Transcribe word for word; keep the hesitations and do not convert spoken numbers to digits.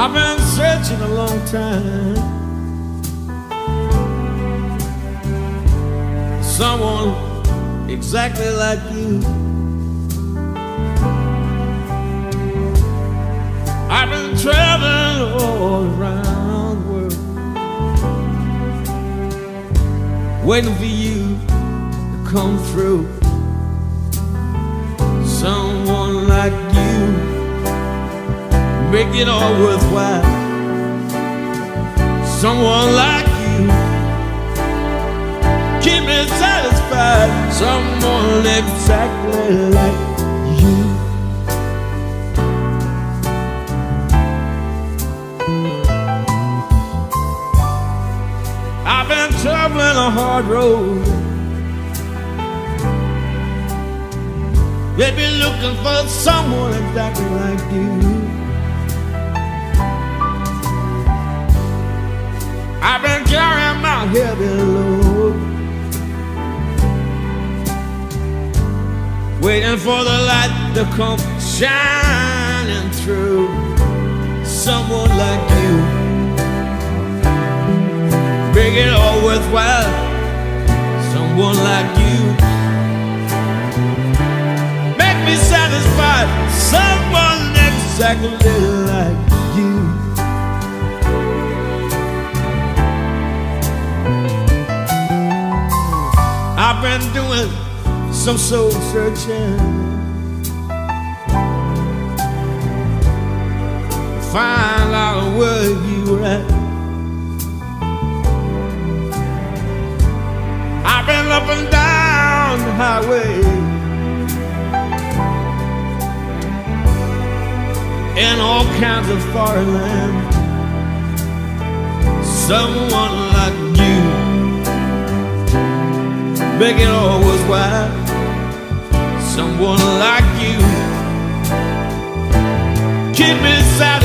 I've been searching a long time for someone exactly like you. I've been traveling all around the world, waiting for you to come through. Someone like you, make it all worthwhile. Someone like you, keep me satisfied. Someone exactly like you. I've been traveling a hard road, they've been looking for someone exactly like you. I've been carrying my heavy load, waiting for the light to come shining through. Someone like you, make it all worthwhile. Someone like you, make me satisfied. Someone exactly like you. I've been doing some soul searching to find out where you were at. I've been up and down the highway, in all kinds of foreign lands. Someone like you, make it all worthwhile. Someone like you, keep me satisfied.